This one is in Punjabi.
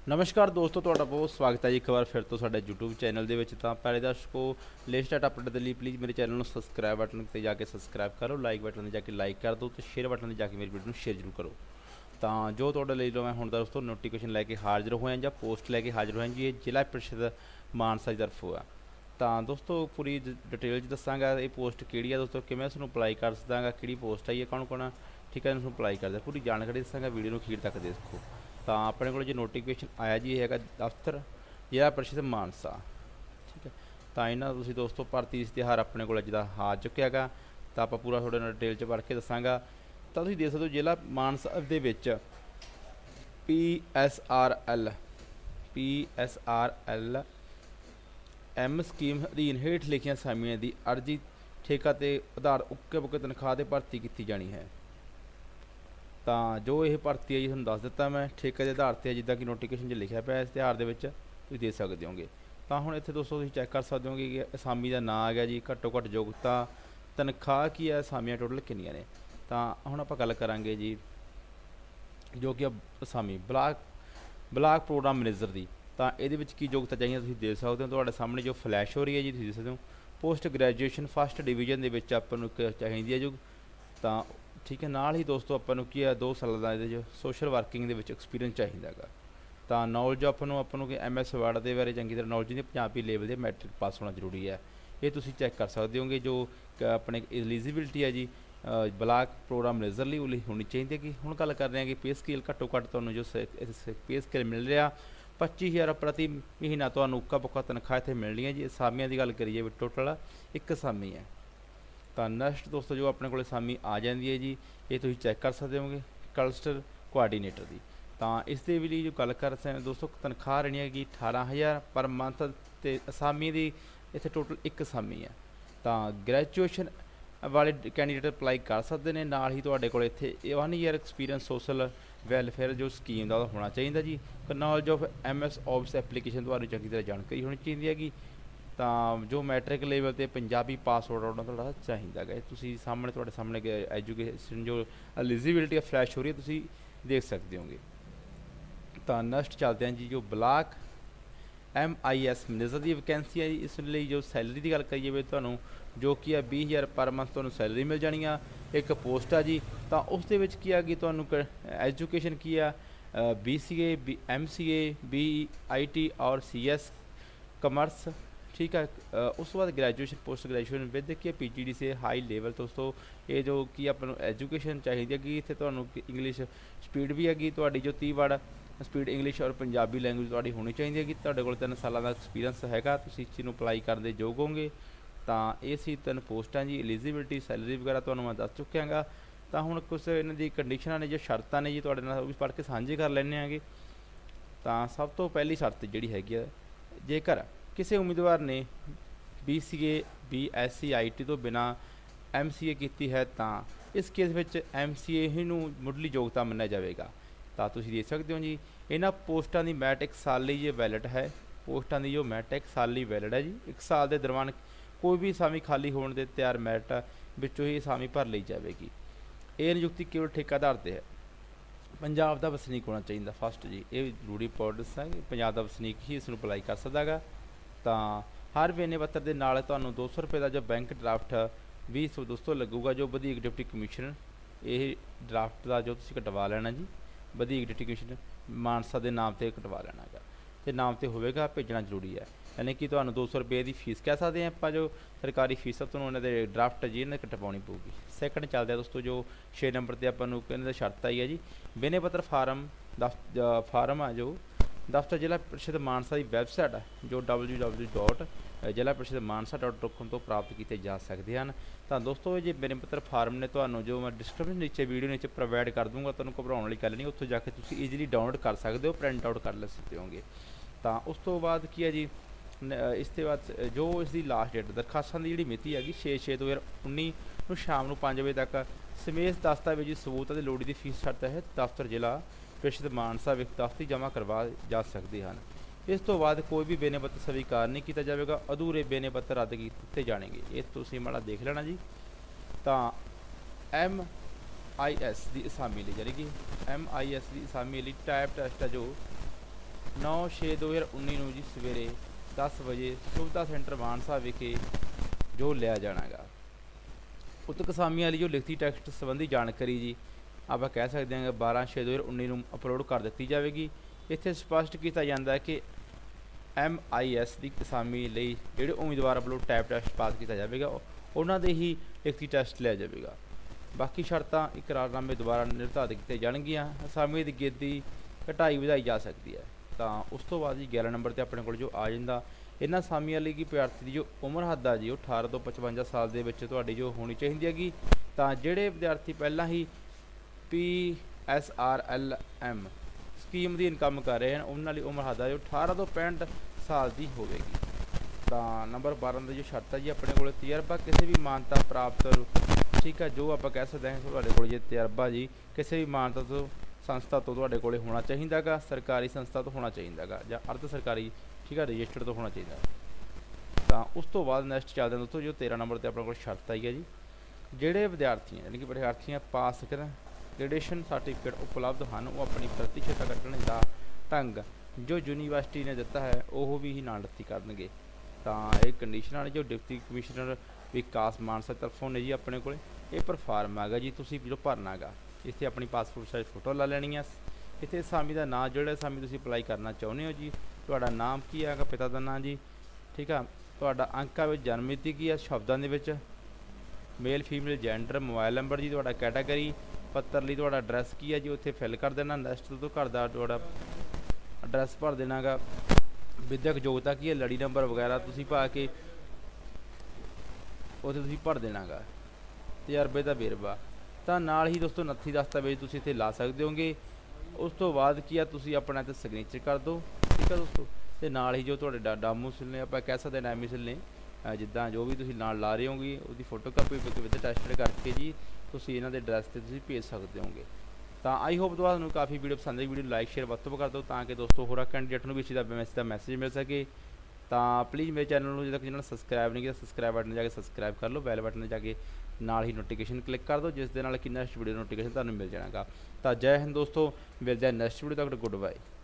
नमस्कार दोस्तों, ਤੁਹਾਡਾ बहुत स्वागत है जी एक बार फिर तो साडे यूट्यूब चैनल ਦੇ ਵਿੱਚ। ਤਾਂ ਪਹਿਲੇ ਦਰਸ਼ਕੋ ਲੇਟੈਸਟ ਅਪਡੇਟ ਦੇ ਲਈ ਪਲੀਜ਼ ਮੇਰੇ ਚੈਨਲ ਨੂੰ ਸਬਸਕ੍ਰਾਈਬ ਬਟਨ ਤੇ ਜਾ ਕੇ ਸਬਸਕ੍ਰਾਈਬ ਕਰੋ, ਲਾਈਕ ਬਟਨ ਤੇ ਜਾ ਕੇ ਲਾਈਕ ਕਰ ਦਿਓ ਤੇ ਸ਼ੇਅਰ ਬਟਨ ਤੇ ਜਾ ਕੇ ਮੇਰੀ ਵੀਡੀਓ ਨੂੰ ਸ਼ੇਅਰ ਜ਼ਰੂਰ ਕਰੋ। ਤਾਂ ਜੋ ਤੁਹਾਡੇ ਲਈ ਮੈਂ ਹੁਣ ਦੋਸਤੋ ਨੋਟੀਫਿਕੇਸ਼ਨ ਲੈ ਕੇ ਹਾਜ਼ਰ ਹੋਇਆ ਜਾਂ ਪੋਸਟ ਲੈ ਕੇ ਹਾਜ਼ਰ ਹੋਇਆ ਜੀ, ਇਹ ਜ਼ਿਲ੍ਹਾ ਪ੍ਰੀਸ਼ਦ ਮਾਨਸਾ ਦੀ ਤਰਫੋਂ ਆ। ਤਾਂ ਦੋਸਤੋ ਪੂਰੀ ਡਿਟੇਲ 'ਚ ਦੱਸਾਂਗਾ ਇਹ ਪੋਸਟ ਕਿਹੜੀ ਆ ਦੋਸਤੋ, ਕਿਵੇਂ ਇਸ ਨੂੰ ਅਪਲਾਈ ਕਰ ਸਕਾਂਗਾ, ਕਿਹੜੀ ਪੋਸਟ ਆਈ ਹੈ, ਕੌਣ ਕੌਣ ਠੀਕ ਹੈ ਇਸ ਨੂੰ ਅਪਲਾਈ ਕਰਦਾ, ਪੂਰੀ ਜਾਣਕਾਰੀ ਦੱਸਾਂਗਾ। ਵੀਡੀਓ ਨੂੰ ਅਖੀਰ ਤੱਕ ਦੇਖੋ। ਤਾਂ ਆਪਣੇ ਕੋਲ ਜੋ ਨੋਟੀਫਿਕੇਸ਼ਨ ਆਇਆ ਜੀ, ਇਹ ਹੈਗਾ ਦਫ਼ਤਰ ਜ਼ਿਲ੍ਹਾ ਪ੍ਰੀਸ਼ਦ ਮਾਨਸਾ, ਠੀਕ ਹੈ। ਤਾਂ ਇਹਨਾਂ ਤੁਸੀਂ ਦੋਸਤੋ ਭਰਤੀ ਇਸ਼ਤਿਹਾਰ ਆਪਣੇ ਕੋਲ ਜਿੱਦਾਂ ਆ ਚੁੱਕਿਆ ਹੈਗਾ, ਤਾਂ ਆਪਾਂ ਪੂਰਾ ਤੁਹਾਡੇ ਨਾਲ ਡਿਟੇਲ 'ਚ ਪੜ੍ਹ ਕੇ ਦੱਸਾਂਗਾ। ਤਾਂ ਤੁਸੀਂ ਦੇਖ ਸਕਦੇ ਹੋ ਜ਼ਿਲ੍ਹਾ ਮਾਨਸਾ ਦੇ ਵਿੱਚ PSRL M ਸਕੀਮ ਅਧੀਨ ਹੇਠ ਲਿਖੀਆਂ ਅਸਾਮੀਆਂ ਦੀ ਅਰਜੀ ਠੇਕਾ ਤੇ ਆਧਾਰ ਉੱਕੇ ਬੁੱਕੇ ਤਨਖਾਹ ਤੇ ਭਰਤੀ ਕੀਤੀ ਜਾਣੀ ਹੈ। ਤਾਂ ਜੋ ਇਹ ਭਰਤੀ ਹੈ ਜੀ ਤੁਹਾਨੂੰ ਦੱਸ ਦਿੱਤਾ ਮੈਂ, ਠੇਕੇ ਦੇ ਆਧਾਰ 'ਤੇ ਜਿੱਦਾਂ ਕਿ ਨੋਟੀਫਿਕੇਸ਼ਨ 'ਚ ਲਿਖਿਆ ਪਿਆ ਇਸ਼ਤਿਹਾਰ ਦੇ ਵਿੱਚ ਤੁਸੀਂ ਦੇਖ ਸਕਦੇ ਹੋਗੇ। ਤਾਂ ਹੁਣ ਇੱਥੇ ਦੋਸਤੋ ਤੁਸੀਂ ਚੈੱਕ ਕਰ ਸਕਦੇ ਹੋਗੇ ਕਿ ਅਸਾਮੀ ਦਾ ਨਾਂ ਆ ਗਿਆ ਜੀ, ਘੱਟੋ ਘੱਟ ਯੋਗਤਾ, ਤਨਖਾਹ ਕੀ ਹੈ, ਅਸਾਮੀਆਂ ਟੋਟਲ ਕਿੰਨੀਆਂ ਨੇ। ਤਾਂ ਹੁਣ ਆਪਾਂ ਗੱਲ ਕਰਾਂਗੇ ਜੀ ਜੋ ਕਿ ਅਸਾਮੀ ਬਲਾਕ ਪ੍ਰੋਗਰਾਮ ਮੈਨੇਜਰ ਦੀ। ਤਾਂ ਇਹਦੇ ਵਿੱਚ ਕੀ ਯੋਗਤਾ ਚਾਹੀਦੀ ਤੁਸੀਂ ਦੇਖ ਸਕਦੇ ਹੋ, ਤੁਹਾਡੇ ਸਾਹਮਣੇ ਜੋ ਫਲੈਸ਼ ਹੋ ਰਹੀ ਹੈ ਜੀ, ਤੁਸੀਂ ਦੇਖ ਸਕਦੇ ਹੋ ਪੋਸਟ ਗ੍ਰੈਜੂਏਸ਼ਨ ਫਸਟ ਡਿਵੀਜ਼ਨ ਦੇ ਵਿੱਚ ਆਪਾਂ ਨੂੰ ਇੱਕ ਚਾਹੀਦੀ ਹੈ ਜੋ। ਤਾਂ ਠੀਕ ਹੈ, ਨਾਲ ਹੀ ਦੋਸਤੋ ਆਪਾਂ ਨੂੰ ਕੀ ਹੈ 2 ਸਾਲਾਂ ਦਾ ਇਹਦੇ 'ਚ ਸੋਸ਼ਲ ਵਰਕਿੰਗ ਦੇ ਵਿੱਚ ਐਕਸਪੀਰੀਅੰਸ ਚਾਹੀਦਾ ਹੈਗਾ। ਤਾਂ ਨੌਲੇਜ ਆਪਾਂ ਨੂੰ ਕਿ MS ਵਰਡ ਦੇ ਬਾਰੇ ਚੰਗੀ ਤਰ੍ਹਾਂ ਨੌਲੇਜ ਨਹੀਂ, ਪੰਜਾਬੀ ਲੈਵਲ ਦੇ ਮੈਟ੍ਰਿਕ ਪਾਸ ਹੋਣਾ ਜ਼ਰੂਰੀ ਹੈ। ਇਹ ਤੁਸੀਂ ਚੈੱਕ ਕਰ ਸਕਦੇ ਹੋਗੇ। ਜੋ ਆਪਣੇ ਐਲੀਜੀਬਿਲਟੀ ਹੈ ਜੀ ਬਲਾਕ ਪ੍ਰੋਗਰਾਮ ਮੈਨੇਜਰ ਲਈ ਉਹ ਹੋਣੀ ਚਾਹੀਦੀ ਹੈ। ਕਿ ਹੁਣ ਗੱਲ ਕਰ ਰਹੇ ਹਾਂ ਕਿ ਪੇ ਸਕੇਲ ਘੱਟੋ ਘੱਟ ਤੁਹਾਨੂੰ ਜੋ ਪੇ ਸਕੇਲ ਮਿਲ ਰਿਹਾ 25,000 ਪ੍ਰਤੀ ਮਹੀਨਾ ਤੁਹਾਨੂੰ ਉੱਕਾ ਪੁੱਕਾ ਤਨਖਾਹ ਇੱਥੇ ਮਿਲਣੀ ਹੈ ਜੀ। ਅਸਾਮੀਆਂ ਦੀ ਗੱਲ ਕਰੀਏ ਟੋਟਲ ਇੱਕ ਅਸਾਮੀ ਹੈ। ਤਾਂ ਨੈਕਸਟ ਦੋਸਤੋ ਜੋ ਆਪਣੇ ਕੋਲ ਅਸਾਮੀ ਆ ਜਾਂਦੀ ਹੈ ਜੀ, ਇਹ ਤੁਸੀਂ ਚੈੱਕ ਕਰ ਸਕਦੇ ਹੋਗੇ ਕਲਸਟਰ ਕੋਆਰਡੀਨੇਟਰ ਦੀ। ਤਾਂ ਇਸ ਦੇ ਲਈ ਜੋ ਗੱਲ ਕਰ ਸਕਦੇ ਦੋਸਤੋ ਤਨਖਾਹ ਰਹਿਣੀ ਹੈਗੀ 18,000 ਪਰ ਮੰਥ, ਅਤੇ ਅਸਾਮੀ ਦੀ ਇੱਥੇ ਟੋਟਲ ਇੱਕ ਅਸਾਮੀ ਹੈ। ਤਾਂ ਗ੍ਰੈਜੂਏਸ਼ਨ ਵਾਲੇ ਕੈਂਡੀਡੇਟ ਅਪਲਾਈ ਕਰ ਸਕਦੇ ਨੇ। ਨਾਲ ਹੀ ਤੁਹਾਡੇ ਕੋਲ ਇੱਥੇ 1 ਈਅਰ ਐਕਸਪੀਰੀਅੰਸ ਸੋਸ਼ਲ ਵੈਲਫੇਅਰ ਜੋ ਸਕੀਮ ਦਾ ਹੋਣਾ ਚਾਹੀਦਾ ਜੀ। Knowledge of MS office application ਤੁਹਾਨੂੰ ਚੰਗੀ ਤਰ੍ਹਾਂ ਜਾਣਕਾਰੀ ਹੋਣੀ ਚਾਹੀਦੀ ਹੈਗੀ। ਤਾਂ ਜੋ ਮੈਟ੍ਰਿਕ ਲੈਵਲ 'ਤੇ ਪੰਜਾਬੀ ਪਾਸਵਰਡ ਆਉਣਾ ਤੁਹਾਡਾ ਚਾਹੀਦਾ ਹੈਗਾ। ਤੁਹਾਡੇ ਸਾਹਮਣੇ ਐਜੂਕੇਸ਼ਨ ਜੋ ਐਲੀਜੀਬਿਲਟੀ ਫਲੈਸ਼ ਹੋ ਰਹੀ ਹੈ ਤੁਸੀਂ ਦੇਖ ਸਕਦੇ ਹੋਗੇ। ਤਾਂ ਨੈਕਸਟ ਚੱਲਦੇ ਹਾਂ ਜੀ ਜੋ ਬਲਾਕ MIS ਮੈਨੇਜਰ ਦੀ ਵੈਕੈਂਸੀ ਹੈ ਜੀ। ਇਸ ਲਈ ਜੋ ਸੈਲਰੀ ਦੀ ਗੱਲ ਕਰੀਏ ਵੀ ਤੁਹਾਨੂੰ ਜੋ ਕਿ ਹੈ 20,000 ਪਰ ਮੰਥ ਤੁਹਾਨੂੰ ਸੈਲਰੀ ਮਿਲ ਜਾਣੀ ਆ। ਇੱਕ ਪੋਸਟ ਆ ਜੀ, ਤਾਂ ਉਸ ਦੇ ਵਿੱਚ ਕੀ ਆ ਕਿ ਤੁਹਾਨੂੰ ਐਜੂਕੇਸ਼ਨ ਕੀ ਆ BCA MCA BIT ਔਰ CS ਕਮਰਸ, ठीक है। उस बाद ग्रैजुएशन पोस्ट ग्रैजुएशन विद की PGD से हाई लेवल। दोस्तों ये जो कि अपन एजुकेशन चाहिए कि इतने तो इंग्लिश स्पीड भी हैगी जो 30 वर्ड स्पीड इंग्लिश और पंजाबी लैंग्वेज थोड़ी होनी चाहिए है कि तुहाडे कोल 3 साल का एक्सपीरियंस हैगा, तुसीं इस चीज़ नूं अप्लाई करन दे योग होंगे। तो ये सी 3 पोस्टां जी। एलिजिबिलिटी सैलरी वगैरह तुहानूं मैं दस चुकिया गा। तो हुण कुछ इन्हां दी कंडीशनां ने जो शर्तां ने जी तुहाडे नाल भी पढ़ के साझी कर लैंदे आंगे। तो सब तो पहली शर्त जिहड़ी हैगी है, जेकर किसी उम्मीदवार ने BCA BSc IT तो बिना MCA की है तो इस केस में MCA ही मुढ़ली योग्यता मन्निया जाएगा। तो तुम देख सकते हो जी इन्होंने पोस्टां की मैट्रिक साल लिए ये वैलिड है। पोस्टां की जो मैट्रिक साल लिए वैलिड है जी। 1 साल के दौरान कोई भी असामी खाली होने के तैयार मैरिट विचों ही असामी भर ली जाएगी। ये नियुक्ति केवल ठेकेदार से है। पंजाब का वसनीक होना चाहिए फस्ट जी, ये जरूरी पॉइंट्स है। पंजाब का वसनीक ही इसमें अप्लाई कर सकता है। तो हर बेने पत्र के नाल तुहानूं 200 रुपये का जो बैंक ड्राफ्ट भी दोस्तों लगूगा। जो वधीक डिप्टी कमिश्नर ये ड्राफ्ट का जो तुसीं कटवा लेना जी, वधीक डिप्टी कमिश्नर मानसा के नाम से कटवा लेना है, तो नाम से होगा भेजना जरूरी है। यानी कि तुहानूं 200 रुपये की फीस कह सकते हैं आप, जो सरकारी फीस है तुहानूं इन्हां दे ड्राफ्ट जी इन्हें कटवानी पऊगी। सैकंड चलते हैं दोस्तों जो 6 नंबर पर आपां नूं इन्हां दी शर्त आई है जी, बेने पत्र फार्म है जो दफ्तर जिला परिषद मानसा की वैबसाइट है जो www.जिला-परिषद-मानसा.com तो प्राप्त किए जा सकते हैं। तो दोस्तों ये मेरे पत्र फार्म ने तो जो मैं डिस्क्रिप्शन नीचे वीडियो नीचे प्रोवाइड कर दूँगा, तो घबराने वाली गल नहीं, उत्थों जाके तुसीं ईजीली डाउनलोड कर सकते हो, प्रिंट आउट कर ले सकते होंगे। तो उस तो बाद की है जी इसके बाद जो इसकी लास्ट डेट दरखास्तां की जी मिति हैगी 6/6/2019 शाम को 5 बजे तक समेत दस्तावेजी सबूत की लोड़ी की फीस शर्त है दफ्तर जिला परिषद मानसा विच दफ्तरी जमा करवा जा सकते हैं। इस तो बाद कोई भी बेने पत्र स्वीकार नहीं किया जाएगा, अधूरे बेने पत्र रद्द किए जाएंगे। ये तुसीं माड़ा देख लेना जी। तो MIS की असामी लिए यानी कि MIS की असामी लिए टाइप टेस्ट है जो 9/6/2019 ਨੂੰ ਜੀ ਸਵੇਰੇ 10 ਵਜੇ ਸੁਵਿਧਾ ਸੈਂਟਰ ਮਾਨਸਾ ਵਿਖੇ ਜੋ ਲਿਆ ਜਾਣਾ ਗਾ। ਉਕਤ ਅਸਾਮੀਆਂ ਲਈ ਜੋ ਲਿਖਤੀ ਟੈਕਸਟ ਸੰਬੰਧੀ ਜਾਣਕਾਰੀ ਜੀ ਆਪਾਂ ਕਹਿ ਸਕਦੇ ਹਾਂ 12/6/2019 ਨੂੰ ਅਪਲੋਡ ਕਰ ਦਿੱਤੀ ਜਾਵੇਗੀ। ਇੱਥੇ ਸਪਸ਼ਟ ਕੀਤਾ ਜਾਂਦਾ ਹੈ ਕਿ MIS ਦੀ ਅਸਾਮੀ ਲਈ ਜਿਹੜੇ ਉਮੀਦਵਾਰ ਵੱਲੋਂ ਟਾਈਪ ਟੈਸਟ ਪਾਸ ਕੀਤਾ ਜਾਵੇਗਾ ਉਹਨਾਂ ਦੇ ਹੀ ਲਿਖਤੀ ਟੈਸਟ ਲਿਆ ਜਾਵੇਗਾ। ਬਾਕੀ ਸ਼ਰਤਾਂ ਇਕਰਾਰਨਾਮੇ ਦੁਆਰਾ ਨਿਰਧਾਰਿਤ ਕੀਤੀਆਂ ਜਾਣਗੀਆਂ। ਅਸਾਮੀ ਦੀ ਗਿਣਤੀ ਘਟਾਈ ਵਧਾਈ ਜਾ ਸਕਦੀ ਹੈ। ਤਾਂ ਉਸ ਤੋਂ ਬਾਅਦ ਜੀ 11 ਨੰਬਰ 'ਤੇ ਆਪਣੇ ਕੋਲ ਜੋ ਆ ਜਾਂਦਾ ਇਹਨਾਂ ਅਸਾਮੀਆਂ ਲਈ ਕਿ ਵਿਦਿਆਰਥੀ ਦੀ ਜੋ ਉਮਰ ਹੱਦ ਆ ਜੀ ਉਹ 18 ਤੋਂ 55 ਸਾਲ ਦੇ ਵਿੱਚ ਤੁਹਾਡੀ ਜੋ ਹੋਣੀ ਚਾਹੀਦੀ ਹੈਗੀ। ਤਾਂ ਜਿਹੜੇ ਵਿਦਿਆਰਥੀ ਪਹਿਲਾਂ ਹੀ PSRLM ਸਕੀਮ ਅਧੀਨ ਕੰਮ ਕਰ ਰਹੇ ਹਨ ਉਹਨਾਂ ਲਈ ਉਮਰ ਹੱਦ ਆ ਜੋ 18 ਤੋਂ 65 ਸਾਲ ਦੀ ਹੋਵੇਗੀ। ਤਾਂ ਨੰਬਰ 12 ਦੀ ਜੋ ਸ਼ਰਤ ਹੈ ਜੀ ਆਪਣੇ ਕੋਲ ਤਜਰਬਾ ਕਿਸੇ ਵੀ ਮਾਨਤਾ ਪ੍ਰਾਪਤ, ਠੀਕ ਹੈ, ਜੋ ਆਪਾਂ ਕਹਿ ਸਕਦੇ ਹਾਂ ਤੁਹਾਡੇ ਕੋਲ ਜੇ ਤਜਰਬਾ ਜੀ ਕਿਸੇ ਵੀ ਮਾਨਤਾ ਤੋਂ ਸੰਸਥਾ ਤੋਂ ਤੁਹਾਡੇ ਕੋਲ ਹੋਣਾ ਚਾਹੀਦਾ ਗਾ, ਸਰਕਾਰੀ ਸੰਸਥਾ ਤੋਂ ਹੋਣਾ ਚਾਹੀਦਾ ਗਾ ਜਾਂ ਅਰਧ ਸਰਕਾਰੀ, ਠੀਕ ਹੈ, ਰਜਿਸਟਰਡ ਤੋਂ ਹੋਣਾ ਚਾਹੀਦਾ। ਤਾਂ ਉਸ ਤੋਂ ਬਾਅਦ ਨੈਕਸਟ ਚੱਲਦੇ ਹਾਂ ਦੋਸਤੋ ਜੋ 13 ਨੰਬਰ 'ਤੇ ਆਪਣੇ ਕੋਲ ਸ਼ਰਤ ਆਈ ਹੈ ਜੀ ਜਿਹੜੇ ਵਿਦਿਆਰਥੀਆਂ ਯਾਨੀ ਕਿ ਵਿਦਿਆਰਥੀਆਂ ਪਾਸ ਕਰਨ ਗ੍ਰੈਜੂਏਸ਼ਨ ਸਰਟੀਫਿਕੇਟ ਉਪਲਬਧ ਹਨ ਉਹ ਆਪਣੀ ਪ੍ਰਤੀਸ਼ਤ ਕੱਢਣ ਦਾ ਢੰਗ ਜੋ ਯੂਨੀਵਰਸਿਟੀ ਨੇ ਦਿੱਤਾ ਹੈ ਉਹ ਵੀ ਹੀ ਨਾਲ ਰੱਤੀ ਕਰਨਗੇ। ਤਾਂ ਇਹ ਕੰਡੀਸ਼ਨਾਂ ਨੇ ਜੋ ਡਿਪਟੀ ਕਮਿਸ਼ਨਰ ਵਿਕਾਸ ਮਾਨਸਾ ਤਰਫੋਂ ਨੇ ਜੀ ਆਪਣੇ ਕੋਲ ਇਹ ਪਰਫਾਰਮ ਹੈਗਾ ਜੀ। ਤੁਸੀਂ ਜੋ ਭਰਨਾ ਗਾ ਇੱਥੇ ਆਪਣੀ ਪਾਸਪੋਰਟ ਸਾਈਜ਼ ਫੋਟੋ ਲਾ ਲੈਣੀ ਆ। ਇੱਥੇ ਅਸਾਮੀ ਦਾ ਨਾਂ ਜਿਹੜਾ ਅਸਾਮੀ ਤੁਸੀਂ ਅਪਲਾਈ ਕਰਨਾ ਚਾਹੁੰਦੇ ਹੋ ਜੀ, ਤੁਹਾਡਾ ਨਾਮ ਕੀ ਹੈਗਾ, ਪਿਤਾ ਦਾ ਨਾਂ ਜੀ, ਠੀਕ ਆ, ਤੁਹਾਡਾ ਅੰਕਾਂ ਵਿੱਚ ਜਨਮ ਮਿਤੀ ਕੀ ਆ ਸ਼ਬਦਾਂ ਦੇ ਵਿੱਚ, male female gender, mobile number ਜੀ, ਤੁਹਾਡਾ ਕੈਟਾਗਰੀ, ਪੱਤਰ ਲਈ ਤੁਹਾਡਾ ਐਡਰੈਸ ਕੀ ਹੈ ਜੀ ਉੱਥੇ ਫਿਲ ਕਰ ਦੇਣਾ। ਨੈਕਸਟ ਤੋਂ ਘਰ ਦਾ ਤੁਹਾਡਾ ਐਡਰੈਸ ਭਰ ਦੇਣਾ ਗਾ। ਵਿਦਿਅਕ ਯੋਗਤਾ ਕੀ ਹੈ, ਲੜੀ ਨੰਬਰ ਵਗੈਰਾ ਤੁਸੀਂ ਪਾ ਕੇ ਉੱਥੇ ਤੁਸੀਂ ਭਰ ਦੇਣਾ ਗਾ। ਤਜਰਬੇ ਦਾ ਵੇਰਵਾ ਤਾਂ ਨਾਲ ਹੀ ਦੋਸਤੋ 29 ਦਸਤਾਵੇਜ਼ ਤੁਸੀਂ ਇੱਥੇ ਲਾ ਸਕਦੇ ਹੋਗੇ। ਉਸ ਤੋਂ ਬਾਅਦ ਕੀ ਆ ਤੁਸੀਂ ਆਪਣਾ ਇੱਥੇ ਸਿਗਨੇਚਰ ਕਰ ਦਿਓ, ਠੀਕ ਆ ਦੋਸਤੋ। ਅਤੇ ਨਾਲ ਹੀ ਜੋ ਤੁਹਾਡੇ ਡਾਮੂਸਿਲ ਨੇ ਆਪਾਂ ਕਹਿ ਸਕਦੇ ਡੈਮੀਸਿਲ ਨੇ ਜਿੱਦਾਂ ਜੋ ਵੀ ਤੁਸੀਂ ਨਾਲ ਲਾ ਰਹੇ ਹੋਗੇ ਉਹਦੀ ਫੋਟੋ ਕਾਪੀ ਵਿਦ ਟੈਸਟਡ ਕਰਕੇ ਜੀ ਤੁਸੀਂ ਇਹਨਾਂ ਦੇ ਐਡਰੈਸ 'ਤੇ ਤੁਸੀਂ ਭੇਜ ਸਕਦੇ ਹੋਗੇ। ਤਾਂ ਆਈ ਹੋਪ ਤੁਹਾਨੂੰ ਕਾਫੀ ਵੀਡੀਓ ਪਸੰਦ ਆਈ। ਵੀਡੀਓ ਲਾਈਕ ਸ਼ੇਅਰ ਵੱਧ ਤੋਂ ਵੱਧ ਕਰ ਦਿਓ ਤਾਂ ਕਿ ਦੋਸਤੋ ਹੋਰਾਂ ਕੈਂਡੀਡੇਟ ਨੂੰ ਵੀ ਇਸ ਦਾ ਮੈਸੇਜ ਮਿਲ ਸਕੇ। ਤਾਂ ਪਲੀਜ਼ ਮੇਰੇ ਚੈਨਲ ਨੂੰ ਜਦੋਂ ਜਿਹਨਾਂ ਨੇ ਸਬਸਕ੍ਰਾਈਬ ਨਹੀਂ ਕੀਤਾ ਸਬਸਕ੍ਰਾਈਬ ਬਟਨ ਜਾ ਕੇ ਸਬਸਕ੍ਰਾਈਬ ਕਰ ਲਓ, ਬੈਲ ਬਟਨ 'ਤੇ ਜਾ ਕੇ ਨਾਲ ਹੀ ਨੋਟੀਫਿਕੇਸ਼ਨ ਕਲਿੱਕ ਕਰ ਦਿਓ ਜਿਸ ਦੇ ਨਾਲ ਕਿ ਨੈਕਸਟ ਵੀਡੀਓ ਨੋਟੀਫਿਕੇਸ਼ਨ ਤੁਹਾਨੂੰ ਮਿਲ ਜਾਣਾਗਾ। ਤਾਂ ਜੈ ਹਿੰਦ ਦੋਸਤੋ, ਮਿਲਦੇ ਹਾਂ ਨੈਕਸਟ ਵੀਡੀਓ ਤੱਕ, ਗੁੱਡ ਬਾਏ।